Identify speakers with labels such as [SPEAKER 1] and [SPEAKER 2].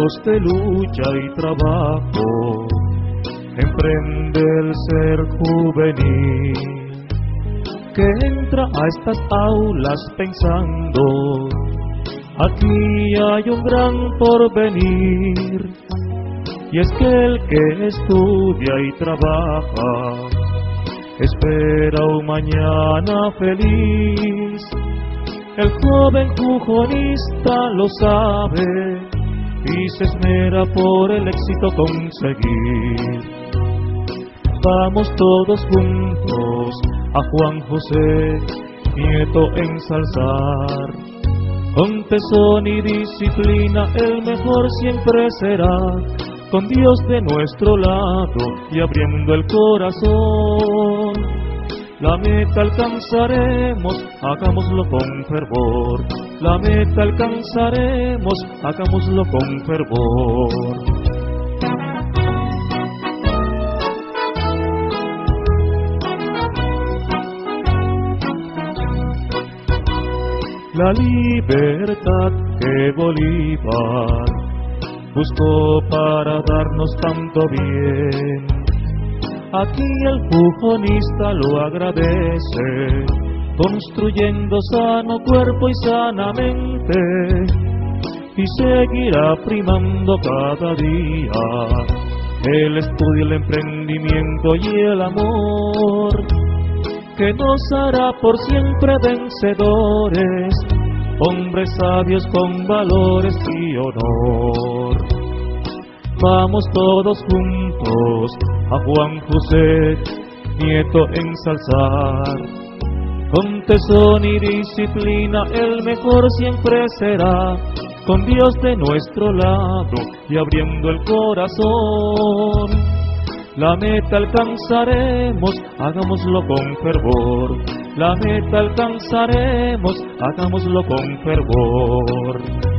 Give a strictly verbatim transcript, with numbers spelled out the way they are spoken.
[SPEAKER 1] años de lucha y trabajo, emprende el ser juvenil, que entra a estas aulas pensando, aquí hay un gran porvenir. Y es que el que estudia y trabaja espera un mañana feliz. El joven jujonista lo sabe y se esmera por el éxito conseguir. Vamos todos juntos a Juan José Nieto ensalzar. Con tesón y disciplina el mejor siempre será, con Dios de nuestro lado y abriendo el corazón. La meta alcanzaremos, hagámoslo con fervor. La meta alcanzaremos, hagámoslo con fervor. La libertad que Bolívar buscó para darnos tanto bien, aquí el jujonista lo agradece, construyendo sano cuerpo y sanamente, y seguirá primando cada día el estudio, el emprendimiento y el amor, que nos hará por siempre vencedores, hombres sabios con valores y honor. Vamos todos juntos a Juan José Nieto ensalzar. Con tesón y disciplina el mejor siempre será, con Dios de nuestro lado y abriendo el corazón. La meta alcanzaremos, hagámoslo con fervor. La meta alcanzaremos, hagámoslo con fervor.